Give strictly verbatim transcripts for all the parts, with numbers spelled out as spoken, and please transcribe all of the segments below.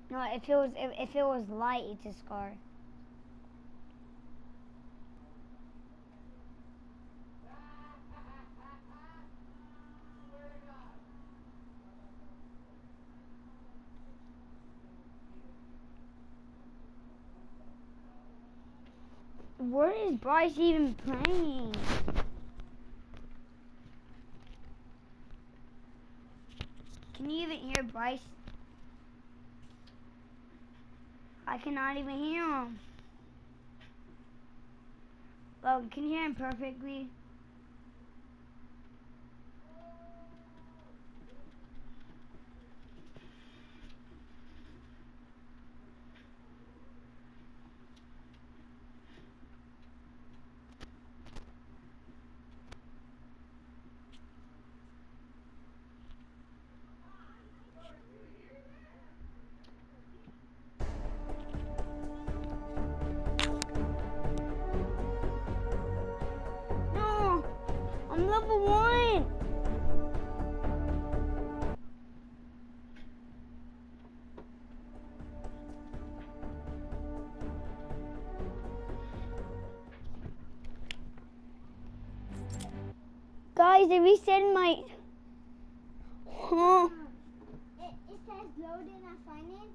No, if it was if, if it was light, it's a scar. Where is Bryce even playing? Can you even hear Bryce? I cannot even hear him. Logan, can you hear him perfectly? No, I'm level one. Guys, they reset my. Huh? It, it says load and assign it.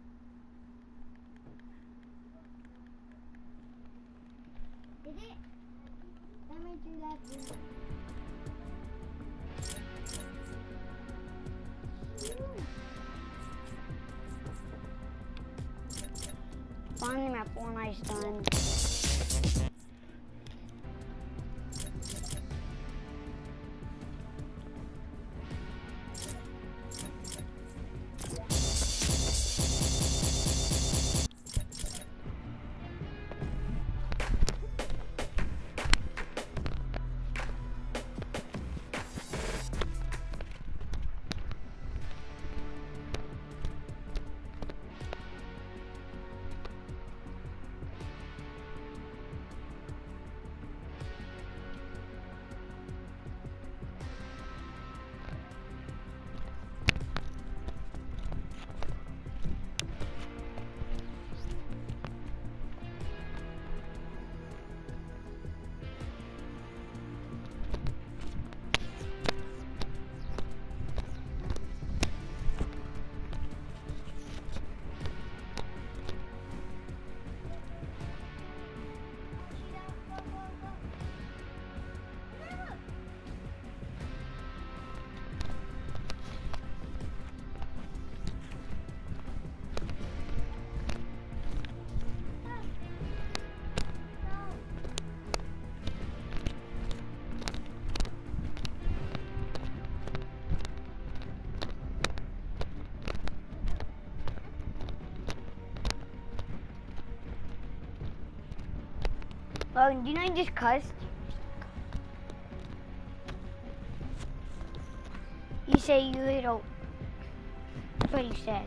Did it? Let me do that. Finally, my Fortnite's done. Logan, do you know you just cussed? You say you little. That's what you said.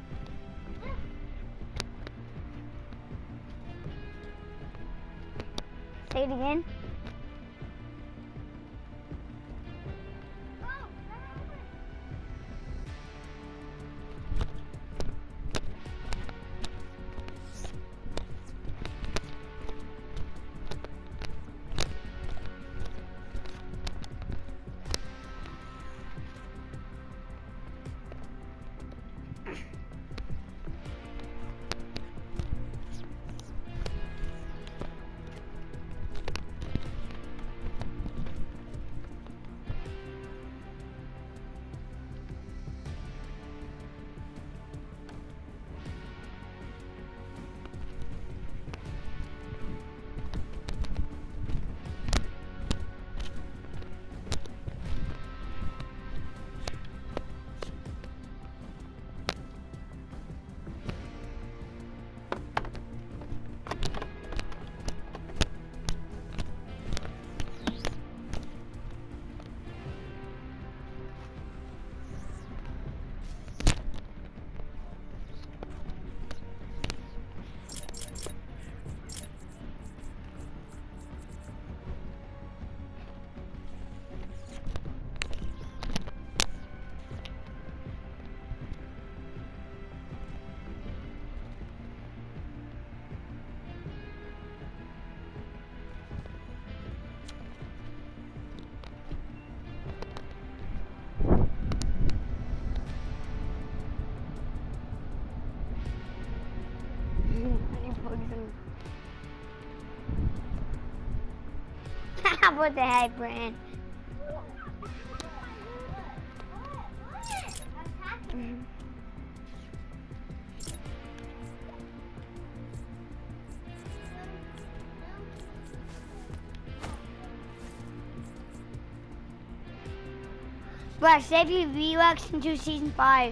Say it again. What the heck, Brand? Mm-hmm. Bro, save your V-Bucks into season fives.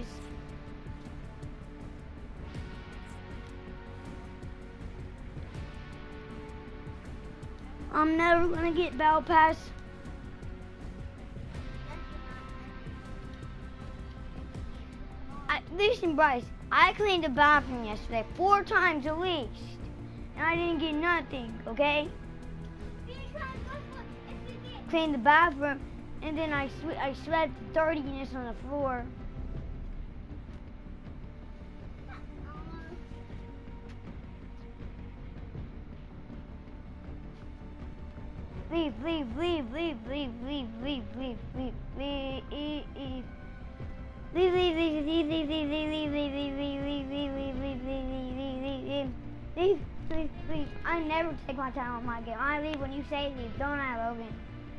I'm never gonna get Battle Pass. I, listen, Bryce, I cleaned the bathroom yesterday four times at least, and I didn't get nothing, okay? Cleaned the bathroom, and then I, sw I swept the dirtiness on the floor. Leave, leave, leave, leave, leave, leave, leave, leave, leave, leave, leave. Leave, leave, leave, leave, leave, leave, leave, leave, leave, leave, leave, leave, leave, leave, leave, leave, leave, leave, leave. I never take my time on my game. I leave when you say leave, don't I, Logan?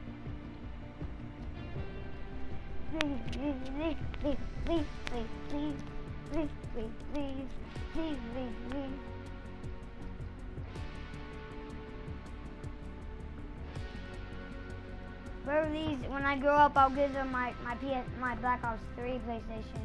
Leave, leave, leave, leave, leave, leave, leave, leave, leave, leave, leave, leave, leave. Wherever these, when I grow up, I'll give them my my P S, my Black Ops three PlayStation.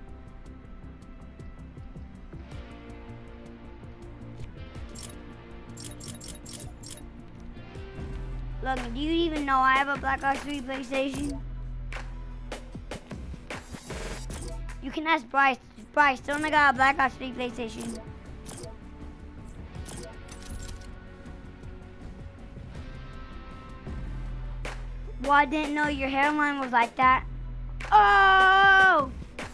Logan, do you even know I have a Black Ops three PlayStation? You can ask Bryce. Bryce, don't I got a Black Ops three PlayStation? Well, I didn't know your hairline was like that. Oh!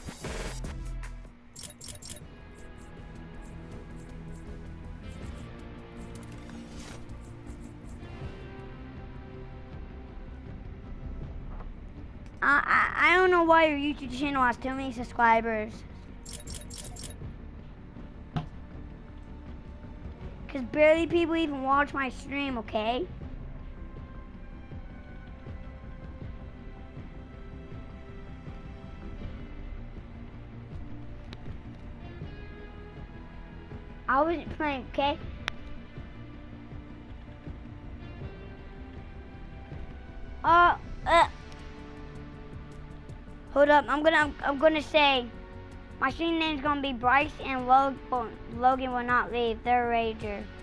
I, I, I don't know why your YouTube channel has too many subscribers. Because barely people even watch my stream, okay? I wasn't playing, okay? Uh, uh. Hold up, I'm gonna, I'm, I'm gonna say, my stream name's gonna be Bryce and Logan, Logan will not leave, they're a rager.